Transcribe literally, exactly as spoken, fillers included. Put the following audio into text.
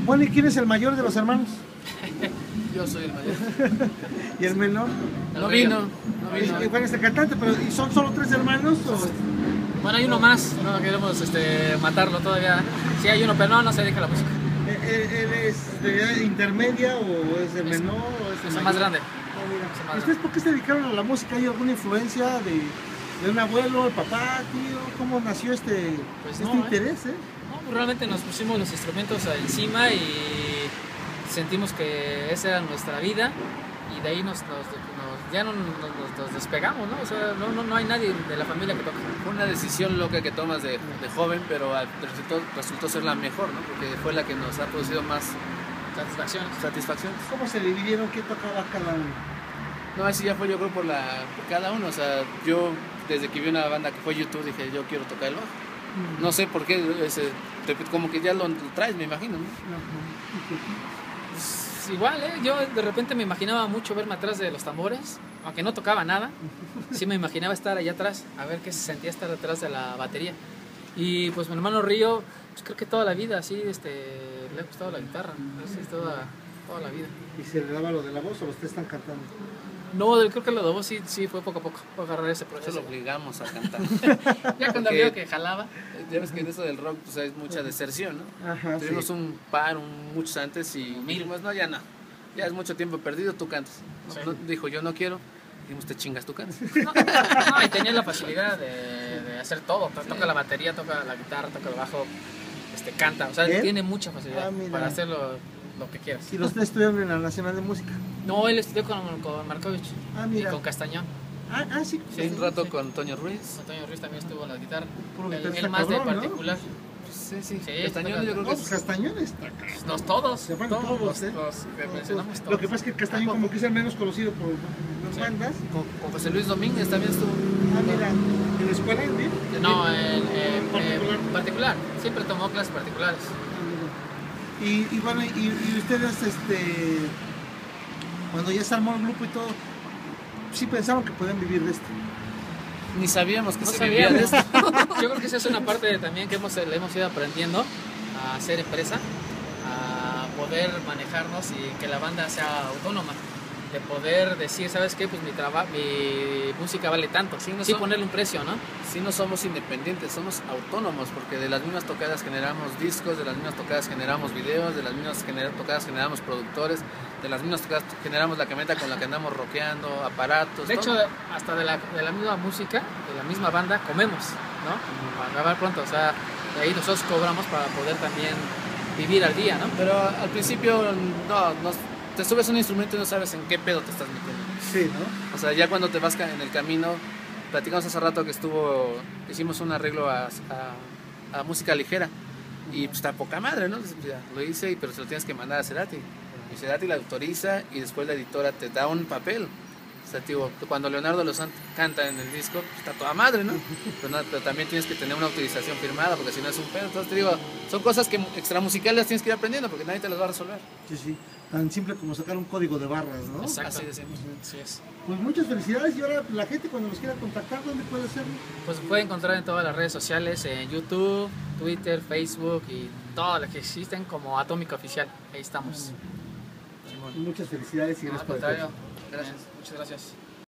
Bueno, ¿y quién es el mayor de los hermanos? Yo soy el mayor. ¿Y el menor? No vino, no vino. Y, bueno, este cantante, pero ¿y son solo tres hermanos? O? Bueno, hay uno más, no queremos este, matarlo todavía. Sí hay uno, pero no, no se dedica a la música. ¿Él, él es de edad intermedia o es el Es, menor? O es el es el mayor? más grande. Oh, mira. Es el más ¿Ustedes por qué se dedicaron a la música? ¿Hay alguna influencia de, de un abuelo, el papá, tío? ¿Cómo nació este, Pues este no, interés? Eh? No, pues realmente nos pusimos los instrumentos encima y sentimos que esa era nuestra vida y de ahí nos, nos, nos ya no nos, nos, nos despegamos, ¿no? O sea, no, no, no hay nadie de la familia que toque. Fue una decisión loca que tomas de, de joven, pero resultó, resultó ser la mejor, ¿no? Porque fue la que nos ha producido más Satisfacciones. satisfacciones. ¿Cómo se dividieron? ¿Qué tocaba cada uno? No, así ya fue yo creo por, la, por cada uno, o sea, yo desde que vi una banda que fue YouTube dije yo quiero tocar el bajo. Mm. No sé por qué, ese, como que ya lo, lo traes, me imagino, ¿no? Pues, igual, ¿eh? Yo de repente me imaginaba mucho verme atrás de los tambores, aunque no tocaba nada, sí me imaginaba estar allá atrás, a ver qué se sentía estar detrás de la batería. Y pues mi hermano Río, pues creo que toda la vida, así, este, le ha gustado la guitarra, así, toda, toda la vida. ¿Y se le daba lo de la voz o los tres están cantando? No, creo que lo de voz sí, sí fue poco a poco, fue agarrar ese proceso. Eso lo obligamos a cantar. Ya cuando vio que jalaba. Ya ves que en eso del rock pues, hay mucha deserción, ¿no? Ajá, tuvimos sí. un par, un, muchos antes y dijimos, no, ya no, ya es mucho tiempo perdido, tú cantas. Sí. No, dijo, yo no quiero. Dijimos, te chingas, tú cantas. No, no, y tenía la facilidad de, de hacer todo. Toca sí. la batería, toca la guitarra, toca el bajo, este, canta. O sea, ¿Eh? tiene mucha facilidad ah, para hacer lo, lo que quieras. ¿Y los tres estudiaron en la Nacional de Música? No, él estudió con, con Markovich ah, mira. y con Castañón. Ah, ah sí. sí. Un rato sí. con Toño Ruiz. Con Toño Ruiz también estuvo en la guitarra. Él, él más cabrón, de particular. ¿no? Sí, sí, sí Castañón yo creo que no, pues Castañón está acá. Los todos, se van todos, todos, los, ¿eh? los, los mencionamos todos. Lo que pasa es que Castañón como que es el menos conocido por las sí. bandas. Con, con José Luis Domínguez también estuvo. Ah, mira, ¿en la escuela? ¿Sí? No, en, en, particular. en particular, siempre tomó clases particulares. Ah, y, y bueno, y, y ustedes, este, cuando ya se armó el grupo y todo, sí pensaron que podían vivir de esto. Ni sabíamos que no se sabíamos. vivía de esto. Yo creo que esa es una parte también que hemos, le hemos ido aprendiendo a hacer empresa, a poder manejarnos y que la banda sea autónoma, de poder decir, ¿sabes qué? Pues mi trabajo, mi música vale tanto, sí, no sí son, ponerle un precio, ¿no? Sí, no somos independientes, somos autónomos, porque de las mismas tocadas generamos discos, de las mismas tocadas generamos videos, de las mismas gener tocadas generamos productores, de las mismas tocadas generamos la camioneta con la que andamos rockeando, aparatos. De todo. hecho, hasta de la, de la misma música, de la misma banda, comemos, ¿no? Para grabar pronto, o sea, de ahí nosotros cobramos para poder también vivir al día, ¿no? Pero al principio, no, no, te subes a un instrumento y no sabes en qué pedo te estás metiendo. Sí, ¿no? O sea, ya cuando te vas en el camino, platicamos hace rato que estuvo, hicimos un arreglo a, a, a música ligera y pues está poca madre, ¿no? Ya, lo hice, pero se lo tienes que mandar a Cerati. Y Cerati la autoriza y después la editora te da un papel. O sea, tío, cuando Leonardo Lozán canta en el disco, pues está toda madre, ¿no? Pero, no, pero también tienes que tener una autorización firmada, porque si no es un pedo. Entonces te digo, son cosas que extramusicales tienes que ir aprendiendo, porque nadie te las va a resolver. Sí, sí. Tan simple como sacar un código de barras, ¿no? Exacto. Así decimos. Así es. Pues muchas felicidades. Y ahora la gente cuando los quiera contactar, ¿dónde puede hacerlo? Pues puede encontrar en todas las redes sociales, en YouTube, Twitter, Facebook y todas las que existen como Atómica Oficial. Ahí estamos. Muchas felicidades y No, gracias al por el contrario. Gracias. Muchas gracias.